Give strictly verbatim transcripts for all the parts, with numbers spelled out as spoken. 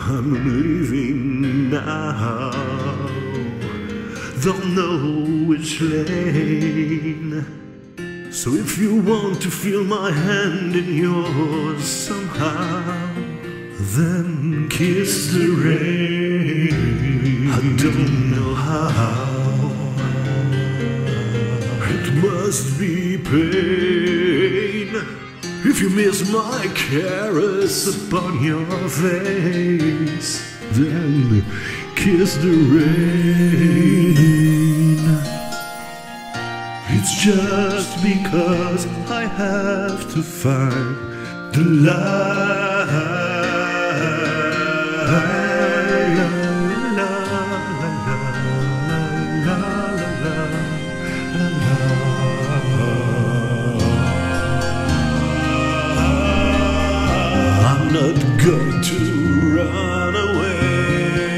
I'm leaving now, don't know which lane. So if you want to feel my hand in yours somehow, then kiss the rain. I don't know how. It must be pain if you miss my caress upon your face. Then kiss the rain. It's just because I have to find the light. I'm not going to run away.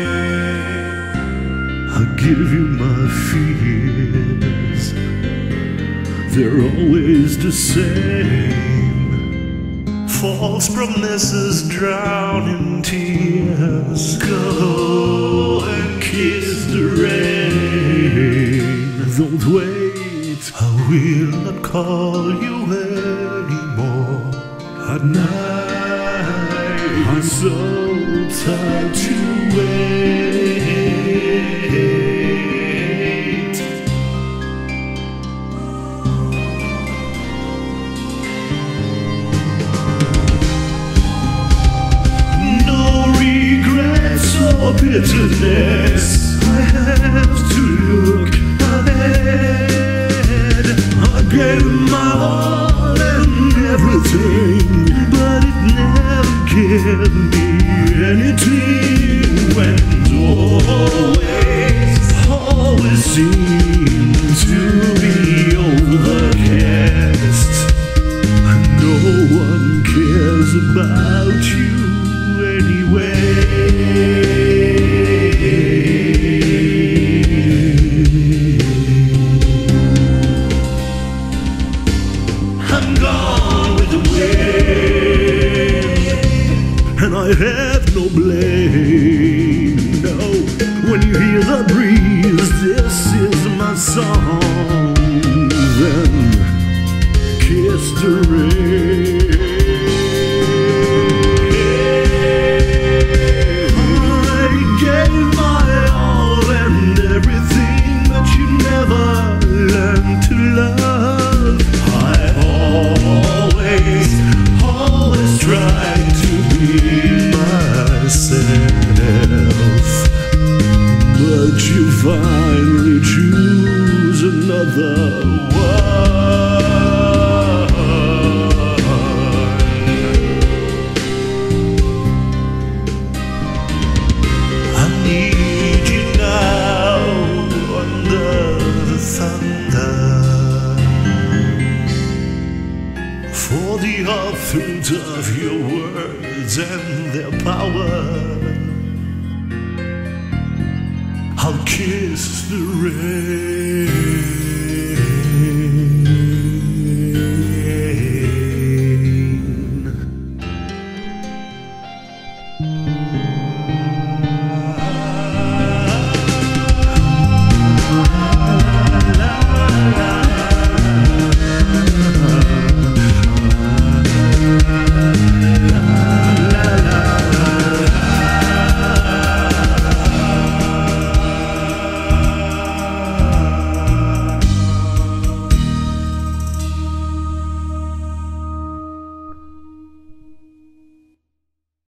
I'll give you my fears. They're always the same. False promises drown in tears. Go and kiss the rain. Don't wait, I will not call you anymore. At night, I'm so tired to wait. No regrets or bitterness. I have to look ahead. I gave my all and everything, but it never gave me anything. When always, always seemed to be overcast, and no one cares about you anyway. I'm gone with the wind, and I have no blame. No, when you hear the breeze, this is my song. Then kiss the rain. I gave my all and everything, but you never learned to love. I've always, always tried to be myself, but you finally choose another one. I need you now under the thunder, for the authors of your words and their power. I'll kiss the rain.